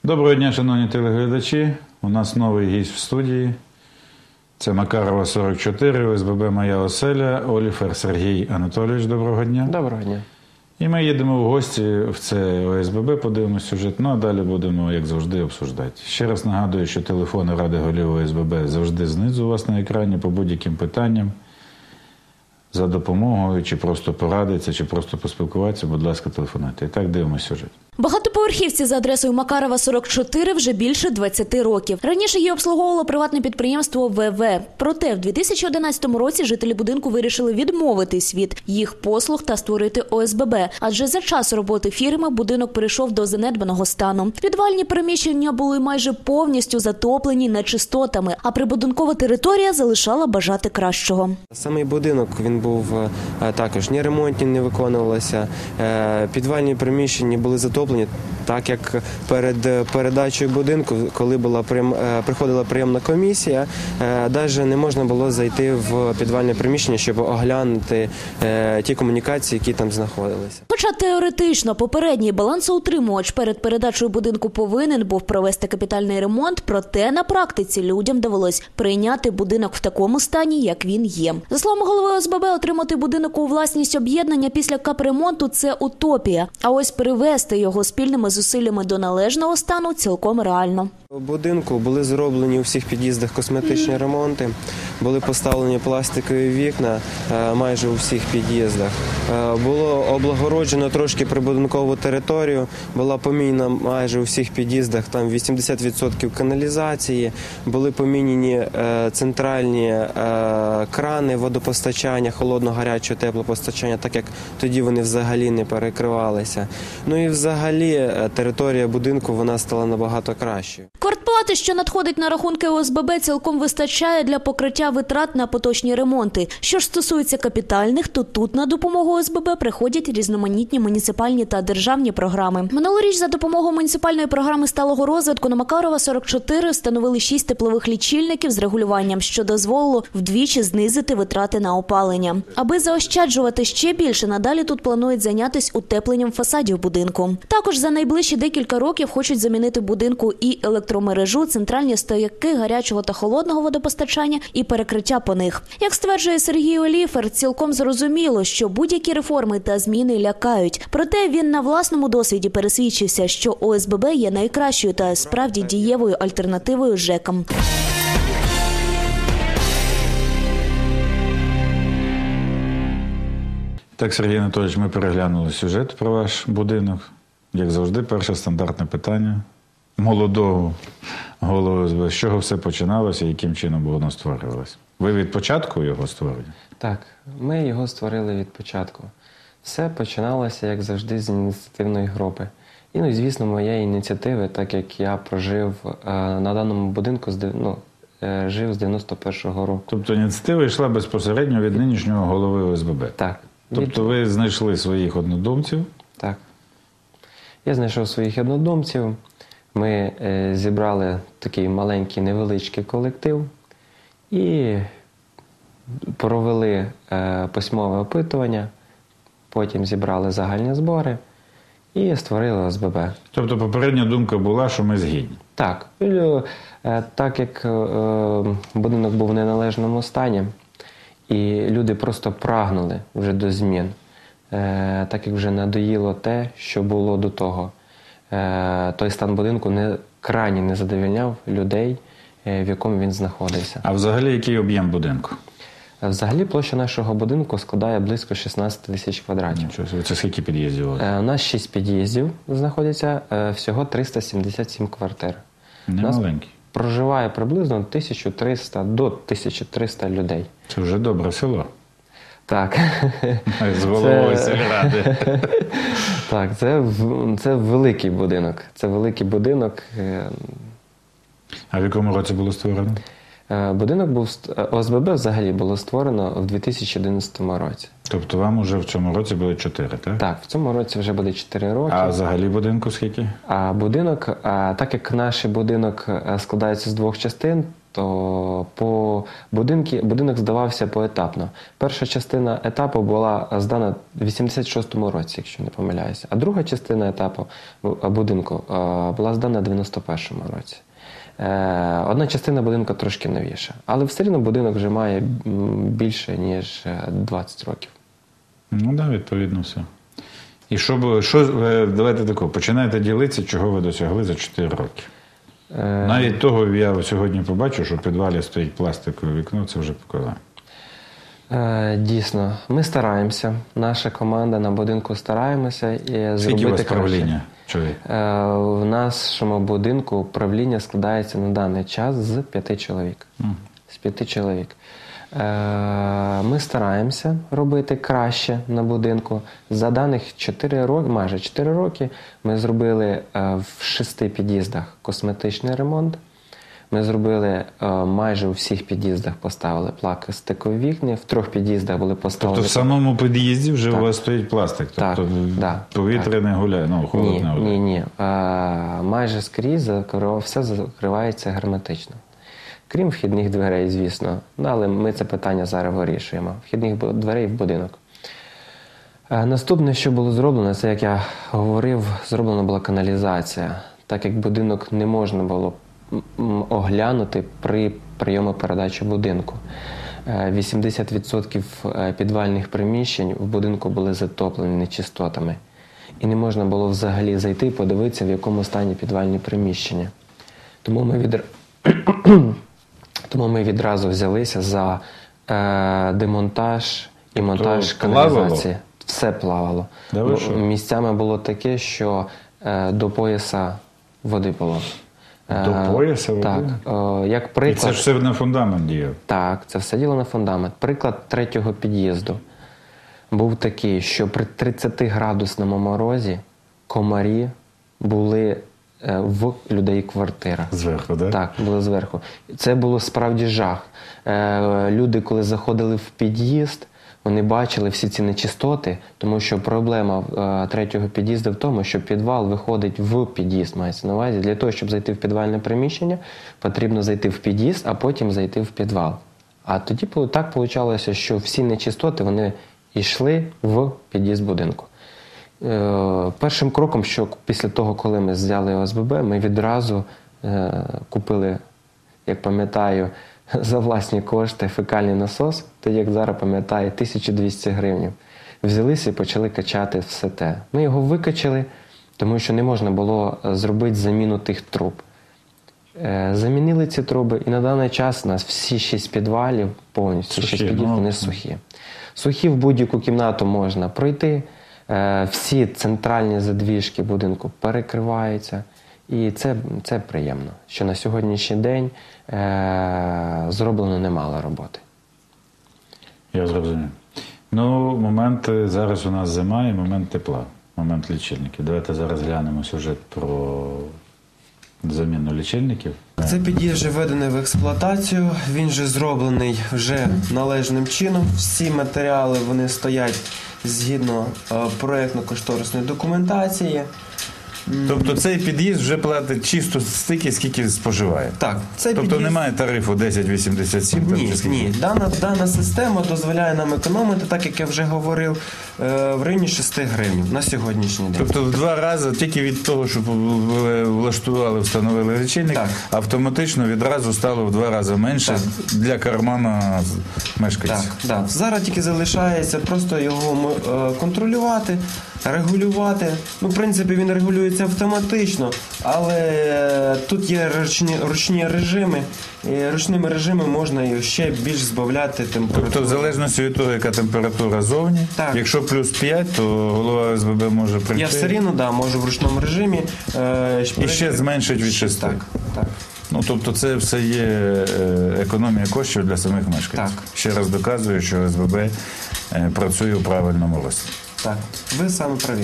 Доброго дня, шановні телеглядачі. У нас новий гість в студії. Це Макарова, 44, ОСББ «Моя оселя», Оліфер Сергій Анатолійович. Доброго дня. Доброго дня. І ми їдемо в гості в це ОСББ, подивимося сюжет, ну а далі будемо, як завжди, обсуждати. Ще раз нагадую, що телефони Ради голів ОСББ завжди знизу у вас на екрані по будь-яким питанням. За допомогою, чи просто порадитися, чи просто поспілкуватися, будь ласка, телефонуйте. І так дивимося сюжет. Багатоповерхівці за адресою Макарова, 44 вже більше 20 років. Раніше її обслуговувало приватне підприємство ВВ. Проте в 2011 році жителі будинку вирішили відмовитись від їх послуг та створити ОСББ. Адже за час роботи фірми будинок перейшов до занедбаного стану. Підвальні приміщення були майже повністю затоплені нечистотами, а прибудинкова територія залишала бажати кращого. Самий будинок, він був також ні ремонтні не виконувалося, підвальні приміщення були затоплені, так як перед передачею будинку, коли приходила прийомна комісія, навіть не можна було зайти в підвальне приміщення, щоб оглянути ті комунікації, які там знаходилися. Хоча теоретично попередній балансоутримувач перед передачею будинку повинен був провести капітальний ремонт, проте на практиці людям довелось прийняти будинок в такому стані, як він є. За словами голови ОСББ, отримати будинок у власність об'єднання після капремонту – це утопія. А ось привести його спільними зусиллями до належного стану цілком реально. У будинку були зроблені у всіх під'їздах косметичні ремонти, були поставлені пластикові вікна майже у всіх під'їздах. Було облагороджено трошки прибудинкову територію, була поміняна майже у всіх під'їздах, там 80% каналізації, були поміняні центральні крани водопостачання, холодно-гарячого теплопостачання, так як тоді вони взагалі не перекривалися. Ну і взагалі територія будинку вона стала набагато кращою. Квартплати, що надходить на рахунки ОСББ, цілком вистачає для покриття витрат на поточні ремонти. Що ж стосується капітальних, то тут на допомогу ОСББ приходять різноманітні муніципальні та державні програми. Минулоріч за допомогою муніципальної програми сталого розвитку на Макарова, 44 встановили 6 теплових лічильників з регулюванням, що дозволило вдвічі знизити витрати на опалення. Аби заощаджувати ще більше, надалі тут планують зайнятися утепленням фасадів будинку. Також за найближчі декілька років хочуть замінити будинку і електромережу, центральні стояки гарячого та холодного водопостачання і перекриття по них. Як стверджує Сергій Оліфер, цілком зрозуміло, що будь-які реформи та зміни лякають. Проте він на власному досвіді пересвідчився, що ОСББ є найкращою та справді дієвою альтернативою ЖЕКам. Так, Сергій Анатолійович, ми переглянули сюжет про ваш будинок. Як завжди, перше стандартне питання молодого голови ОСББ. З чого все починалося і яким чином воно створювалося? Ви від початку його створили? Так, ми його створили від початку. Все починалося, як завжди, з ініціативної групи. І, ну, звісно, моєї ініціативи, так як я прожив на даному будинку, жив з 91-го року. Тобто ініціатива йшла безпосередньо від нинішнього голови ОСББ? Так. Тобто ви знайшли своїх однодумців? Так. Я знайшов своїх однодумців. Ми зібрали такий маленький невеличкий колектив і провели письмове опитування, потім зібрали загальні збори і створили ОСББ. Тобто попередня думка була, що ми згідні? Так. Так як будинок був в неналежному стані, і люди просто прагнули вже до змін, так як вже надоїло те, що було до того. Той стан будинку крайні не задовольняв людей, в якому він знаходився. А взагалі який об'єм будинку? Взагалі площа нашого будинку складає близько 16 тисяч квадратів. Це скільки під'їздів? У нас 6 під'їздів знаходяться, всього 377 квартир. Не маленький. Проживає приблизно 1300 до 1300 людей. Це вже добре село. Так. З головою сільради. Так, це великий будинок. Це великий будинок. А в якому році було створено? Будинок ОСББ взагалі було створено в 2011 році. Тобто вам уже в цьому році буде 4, так? Так, в цьому році вже буде 4 роки. А взагалі будинку скільки? А будинок, так як наш будинок складається з 2 частин, то будинок здавався поетапно. Перша частина етапу була здана в 86-му році, якщо не помиляюся, а друга частина етапу будинку була здана в 91-му році. Одна частина будинку трошки новіша, але все одно будинок вже має більше, ніж 20 років. Ну так, відповідно, все. І давайте тако, починайте ділитися, чого ви досягли за 4 роки. Навіть того я сьогодні побачив, що в підвалі стоїть пластикове вікно, це вже показає. Дійсно, ми стараємося, наша команда на будинку стараємося і зробити краще. Скільки у вас правління? В нашому будинку правління складається на даний час з 5 чоловік. З 5 чоловік. Ми стараємося робити краще на будинку. За даних 4 роки, майже 4 роки, ми зробили в 6 під'їздах косметичний ремонт. Ми зробили майже у всіх під'їздах, поставили пластикові вікна, в 3 під'їздах були поставлені. Тобто в самому під'їзді вже у вас стоїть пластик? Тобто повітря не гуляє, холод не гуляє? Ні. Майже скрізь все закривається герметично. Крім вхідних дверей, звісно. Але ми це питання зараз вирішуємо. Вхідних дверей в будинок. Наступне, що було зроблено, це, як я говорив, зроблена була каналізація. Так як будинок не можна було оглянути при прийому передачі будинку. 80% підвальних приміщень в будинку були затоплені нечистотами. І не можна було взагалі зайти і подивитися, в якому стані підвальні приміщення. Тому ми відразу взялися за демонтаж і монтаж каналізації. Все плавало. Місцями було таке, що до пояса води було. До пояса води? Так. Як приклад, і це ж все на фундамент діяв? Так, це все діло на фундамент. Приклад 3-го під'їзду був такий, що при 30-градусному морозі комарі були в людей квартирах. Зверху, так? Так, були зверху. Це було справді жах. Люди, коли заходили в під'їзд, вони бачили всі ці нечистоти, тому що проблема 3-го під'їзду в тому, що підвал виходить в під'їзд, мається на увазі. Для того, щоб зайти в підвальне приміщення, потрібно зайти в під'їзд, а потім зайти в підвал. А тоді так вийшло, що всі нечистоти, вони йшли в під'їзд будинку. Першим кроком, що після того, коли ми взяли ОСББ, ми відразу купили, як пам'ятаю, за власні кошти фекальний насос, тоді, як зараз пам'ятаю, 1200 гривень. Взялися і почали качати все те. Ми його викачали, тому що не можна було зробити заміну тих труб. Замінили ці труби, і на даний час у нас всі 6 підвалів, повністю 6 підвалів, вони сухі. Сухі в будь-яку кімнату можна пройти, всі центральні задвіжки будинку перекриваються. І це приємно, що на сьогоднішній день зроблено немало роботи. Я зрозумів. Момент, зараз у нас зима і момент тепла, момент лічильників. Давайте зараз глянемо сюжет про заміну лічильників. Цей під'їзд вже введений в експлуатацію, він вже зроблений вже належним чином. Всі матеріали вони стоять згідно проєктно-кошторисної документації. Тобто цей під'їзд вже платить чисто стільки, скільки споживає? Так. Тобто немає тарифу 10,87? Ні. Дана система дозволяє нам економити, так як я вже говорив, в районі 6 гривень на сьогоднішній день. Тобто в 2 рази, тільки від того, що влаштували, встановили лічильник, автоматично відразу стало в 2 рази менше для кармана мешканців? Так. Зараз тільки залишається просто його контролювати, регулювати. В принципі, він регулюється автоматично, але тут є ручні режими, і ручними режимами можна ще більш збавляти температуру. Тобто, в залежності від того, яка температура зовні, якщо плюс 5, то голова ОСББ може прийти. Я все рівно, можу в ручному режимі. І ще зменшить від 6. Так. Тобто це все є економія коштів для самих мешканців. Так. Ще раз доказую, що ОСББ працює у правильному руслі. Так, ви саме праві.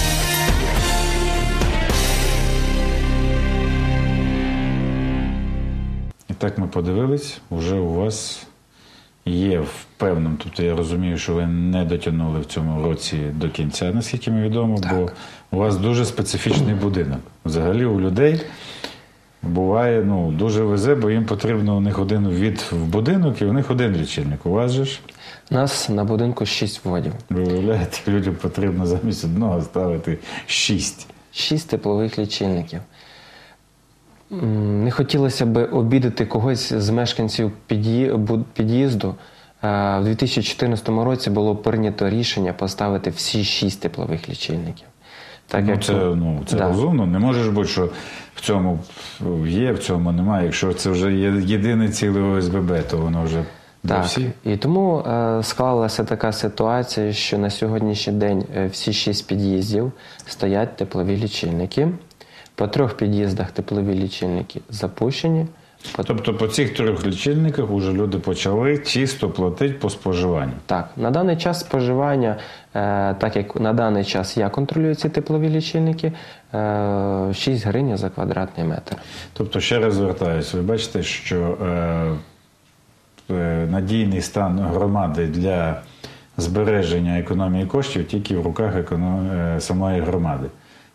І так ми подивились, вже у вас є впевнено, тобто я розумію, що ви не дотягнули в цьому році до кінця, наскільки мені відомо, бо у вас дуже специфічний будинок. Взагалі у людей буває, дуже везе, бо їм потрібно у них один ввід в будинок і у них один лічильник. У вас же ж, У нас на будинку 6 вводів. ви уявляєте, людям потрібно замість одного ставити 6. 6 теплових лічильників. Не хотілося б обідати когось з мешканців під'їзду. В 2014 році було прийнято рішення поставити всі 6 теплових лічильників. Так, Це Да. розумно. Не може ж бути, що в цьому є, в цьому немає. Якщо це вже є єдине ціле ОСББ, то воно вже для Так, всіх. і тому склалася така ситуація, що на сьогоднішній день всі 6 під'їздів стоять теплові лічильники. По 3 під'їздах теплові лічильники запущені. Тобто по цих 3 лічильниках вже люди почали чисто платити по споживанню. Так, на даний час споживання, так як на даний час я контролюю ці теплові лічильники, 6 гривень за квадратний метр. Тобто, ще раз звертаюся, ви бачите, що надійний стан громади для збереження економії коштів тільки в руках самої громади.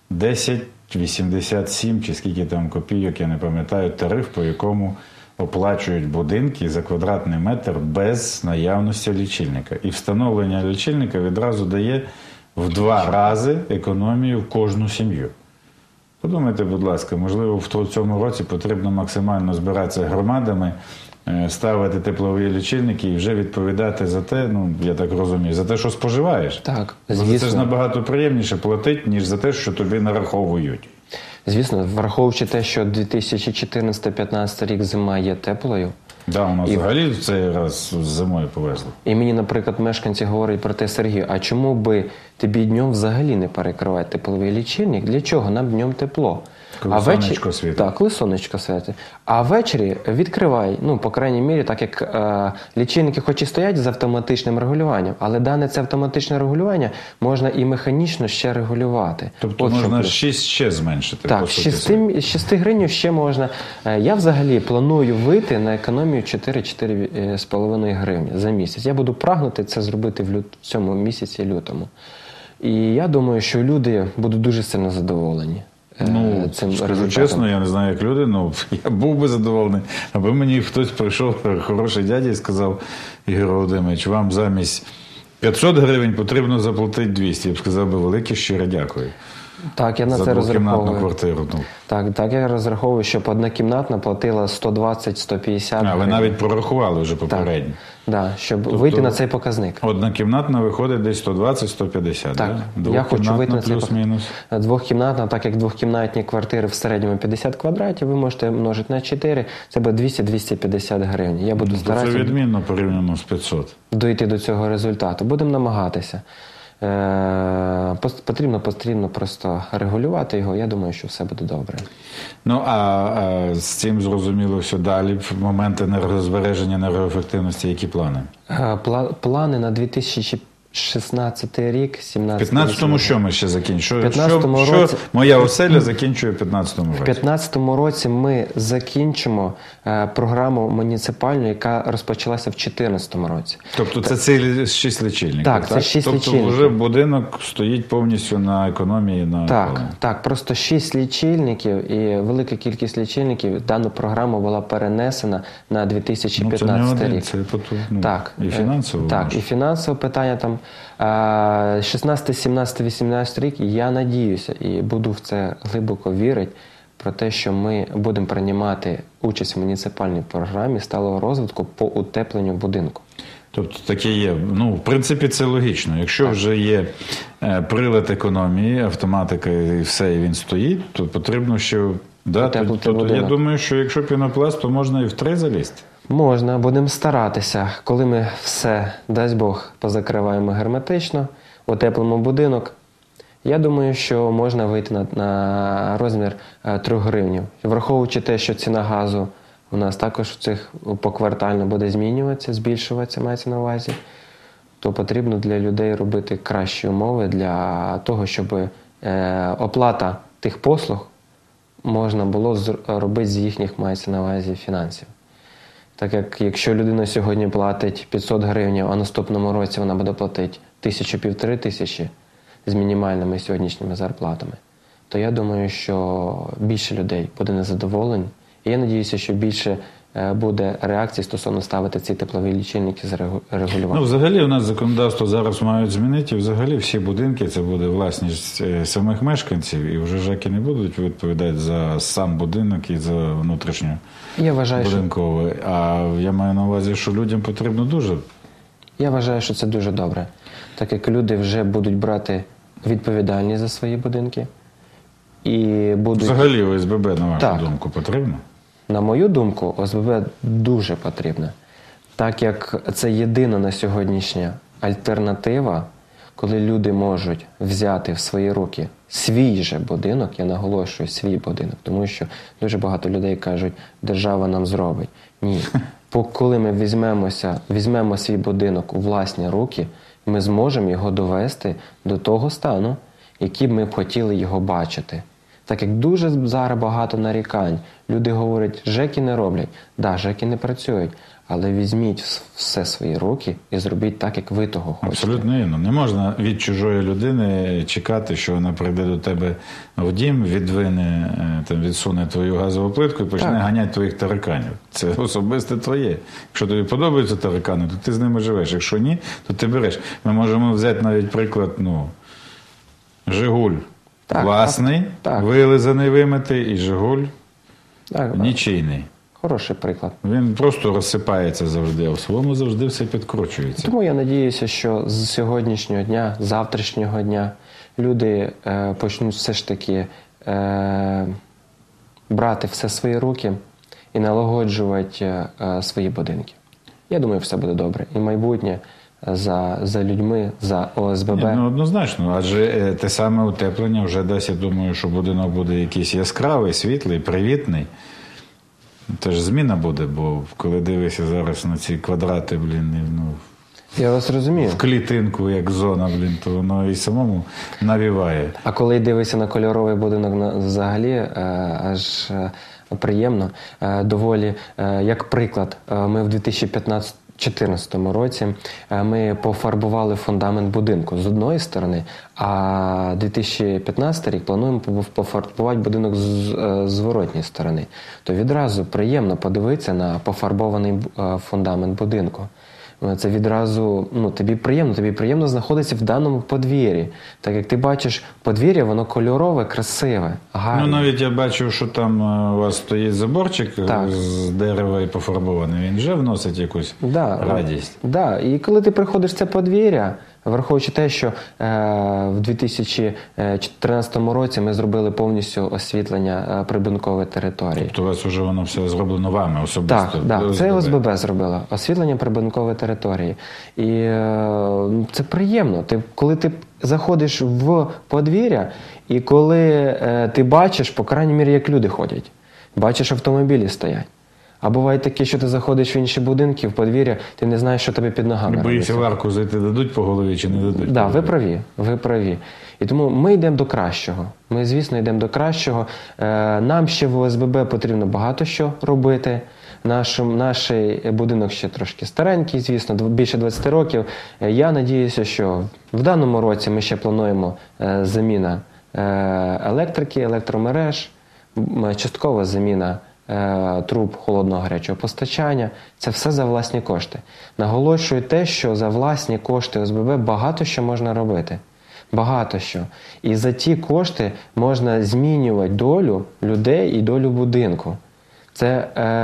10,87 чи скільки там копійок, я не пам'ятаю, тариф, по якому оплачують будинки за квадратний метр без наявності лічильника. І встановлення лічильника відразу дає в 2 рази економію в кожну сім'ю. Подумайте, будь ласка, можливо, в цьому році потрібно максимально збиратися громадами, ставити теплові лічильники і вже відповідати за те, я так розумію, за те, що споживаєш. Так, Бо звісно. це ж набагато приємніше платити, ніж за те, що тобі нараховують. Звісно, враховуючи те, що 2014-2015 рік зима є теплою, Да, у нас взагалі в цей раз з зимою повезли. і мені, наприклад, мешканці говорять про те: Сергій, а чому би тобі днем взагалі не перекривати тепловий лічильник? Для чого нам днем тепло? Коли сонечко світить. Так, коли сонечко світить. А ввечері відкривай, по крайній мірі, так як лічильники хоч і стоять з автоматичним регулюванням, але дане це автоматичне регулювання можна і механічно ще регулювати. Тобто От в чому можна плюс. 6 ще зменшити. Так, по з суті. 6 гривень ще можна. Я взагалі планую вийти на економію 4-4,5 гривні за місяць. Я буду прагнути це зробити в цьому місяці, лютому. І я думаю, що люди будуть дуже сильно задоволені цим Скажу результатом. чесно, я не знаю, як люди, я був би задоволений, аби мені хтось прийшов, хороший дядя, і сказав: Ігор Володимирович, вам замість 500 гривень потрібно заплатити 200. Я б сказав би: велике щире дякую. Так, я на За це двокімнатну розраховую. квартиру. Так, я розраховую, щоб однокімнатна платила 120-150 Ви гривень. навіть прорахували вже попередньо. Да, щоб вийти на цей показник. Однокімнатна виходить десь 120-150, Так, да? я хочу вийти на Двокімнатна цей плюс-мінус. Двохкімнатна, так як двохкімнатні квартири в середньому 50 квадратів, ви можете множити на 4, це буде 200-250 гривень. Я буду Це старатися відмінно порівняно з 500. дойти до цього результату. Будемо намагатися. Потрібно просто регулювати його, я думаю, що все буде добре. А з цим зрозуміло все далі. В моменти енергозбереження, енергоефективності, які плани? Плани на 2016 рік, 17 В 15-му що ми ще закінчуємо? В 15-му Що році- моя оселя закінчує в 15-му В році? 2015 році ми закінчимо програму муніципальну, яка розпочалася в 2014 році. Тобто це ці 6 лічильників? Так, це 6 тобто лічильників. вже будинок стоїть повністю на економії, на опаленні. Так, просто 6 лічильників і велика кількість лічильників. Дану програму була перенесена на 2015 це не один, рік. це потужно. Так, І фінансово. Так, може. і фінансове питання там 16, 17, 18 рік, я надіюся і буду в це глибоко вірити, про те, що ми будемо приймати участь в муніципальній програмі сталого розвитку по утепленню будинку. Тобто таке є. В принципі, це логічно. Якщо вже є прилад економії, автоматика і все, і він стоїть, то потрібно ще дати. Утеплити Тобто, я будинок. думаю, що якщо пінопласт, то можна і в 3 залізти. Можна, будемо старатися. Коли ми все, дасть Бог, позакриваємо герметично, утеплимо будинок, я думаю, що можна вийти на розмір 3 гривень. Враховуючи те, що ціна газу у нас також поквартально буде змінюватися, збільшуватися, мається на увазі, то потрібно для людей робити кращі умови для того, щоб оплата тих послуг можна було робити з їхніх, мається на увазі, фінансів. Так як якщо людина сьогодні платить 500 гривень, а наступному році вона буде платити 1000-1500 з мінімальними сьогоднішніми зарплатами, то я думаю, що більше людей буде незадоволень І я надіюся, що більше буде реакцій стосовно ставити ці теплові лічильники з регулюванням. Ну, взагалі, у нас законодавство зараз мають змінити, і взагалі всі будинки, це буде власність самих мешканців, і вже ЖЕКи не будуть відповідати за сам будинок і за внутрішню Я вважаю, будинкову. А я маю на увазі, що людям потрібно дуже. Я вважаю, що це дуже добре, так як люди вже будуть брати відповідальність за свої будинки і будуть... Взагалі ОСББ, на вашу Так. думку, потрібно? На мою думку, ОСББ дуже потрібна, так як це єдина на сьогоднішня альтернатива, коли люди можуть взяти в свої руки свій же будинок, я наголошую, свій будинок, тому що дуже багато людей кажуть, держава нам зробить. Ні. Коли ми візьмемо свій будинок у власні руки, ми зможемо його довести до того стану, який б ми б хотіли його бачити. Так як дуже зараз багато нарікань, люди говорять, ЖЕКи не роблять. Да, ЖЕКи не працюють, але візьміть все в свої руки і зробіть так, як ви того хочете. Абсолютно вірно. Не можна від чужої людини чекати, що вона прийде до тебе в дім, відсуне твою газову плитку і почне Так. ганяти твоїх тараканів. Це особисте твоє. Якщо тобі подобаються таракани, то ти з ними живеш. Якщо ні, то ти береш. Ми можемо взяти навіть приклад, «Жигуль» Так, власний, так. вилизаний, вимитий, і «Жигуль» Так, нічийний. хороший приклад. Він просто розсипається завжди, а в своєму завжди все підкручується. Тому я надіюся, що з сьогоднішнього дня, з завтрашнього дня люди почнуть все ж таки брати все в свої руки і налагоджувати свої будинки. Я думаю, все буде добре. І майбутнє за людьми, за ОСББ. Ні, однозначно, адже те саме утеплення вже дасть, я думаю, що будинок буде якийсь яскравий, світлий, привітний. Теж зміна буде, бо коли дивишся зараз на ці квадрати, Я вас розумію. в клітинку, як зона, то воно і самому навіває. А коли дивишся на кольоровий будинок взагалі, аж приємно. Доволі, як приклад, ми в 2014 році ми пофарбували фундамент будинку з одної сторони, а 2015 рік плануємо пофарбувати будинок з зворотньої сторони. То відразу приємно подивитися на пофарбований фундамент будинку. Це відразу, тобі приємно знаходитися в даному подвір'ї. Так як ти бачиш, подвір'я, воно кольорове, красиве, гарне. Навіть я бачив, що там у вас стоїть заборчик Так. з дерева і пофарбований. Він вже вносить якусь радість. Да. І коли ти приходиш в це подвір'я, враховуючи те, що в 2014 році ми зробили повністю освітлення прибудинкової території. Тобто у вас вже воно все зроблено вами особисто? Так, це ОСББ зробило. Освітлення прибудинкової території. І це приємно. Коли ти заходиш в подвір'я, і коли ти бачиш, по крайній мірі, як люди ходять, бачиш, автомобілі стоять. А буває таке, що ти заходиш в інші будинки, в подвір'я, ти не знаєш, що тобі під ногами робиться. Боїшся в арку зайти, дадуть по голові чи не дадуть? Так, ви праві. І тому ми йдемо до кращого. Ми, звісно, йдемо до кращого. Нам ще в ОСББ потрібно багато що робити. Наш будинок ще трошки старенький, звісно, більше 20 років. Я надіюся, що в даному році ми ще плануємо заміна електрики, електромереж, часткова заміна труб холодного гарячого постачання. Це все за власні кошти. Наголошую те, що за власні кошти ОСББ багато що можна робити. Багато що. І за ті кошти можна змінювати долю людей і долю будинку. Це,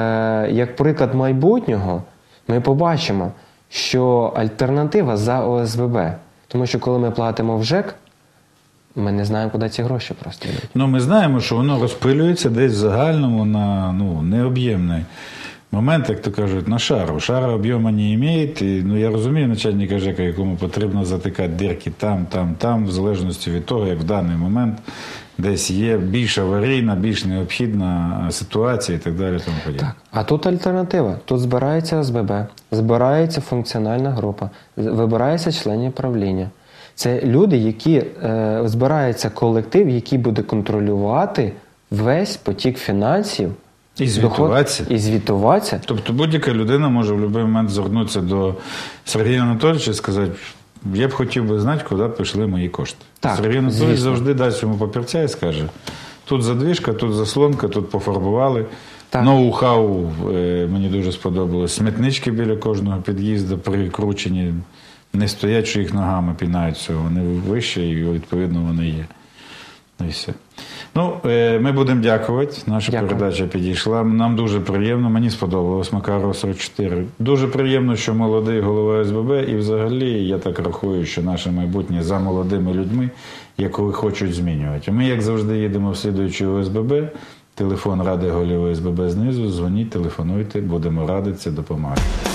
як приклад майбутнього, ми побачимо, що альтернатива за ОСББ. Тому що коли ми платимо в ЖЕК, ми не знаємо, куди ці гроші просто йдуть. Ми знаємо, що воно розпилюється десь в загальному на необ'ємний момент, як то кажуть, на шару. Шара об'єму не має. Я розумію начальника ЖЕКа, якому потрібно затикати дірки там, в залежності від того, як в даний момент десь є більш аварійна, більш необхідна ситуація і так далі. Тому подібне. Так. А тут альтернатива. Тут збирається ОСББ, збирається функціональна група, вибираються члени правління. Це люди, які збирається колектив, який буде контролювати весь потік фінансів. І звітуватися. І звітуватися. Тобто будь-яка людина може в будь-який момент звернутися до Сергія Анатолійовича і сказати, я б хотів би знати, куди пішли мої кошти. Так, Сергій Анатолійович завжди дасть йому папірця і скаже, тут задвіжка, тут заслонка, тут пофарбували. Так. Ноу-хау мені дуже сподобалось. Смітнички біля кожного під'їзду прикручені. Не стоять, що їх ногами пінають всього. Вони вище і, відповідно, вони є. І все. Ну, ми будемо дякувати. Наша Дякую. передача підійшла. Нам дуже приємно. Мені сподобалось Макарова 44. Дуже приємно, що молодий голова ОСББ. І взагалі, я так рахую, що наше майбутнє за молодими людьми, яких хочуть змінювати. Ми, як завжди, їдемо в слідуючу ОСББ. Телефон Ради голів ОСББ знизу. Дзвоніть, телефонуйте. Будемо радитися, допомагати.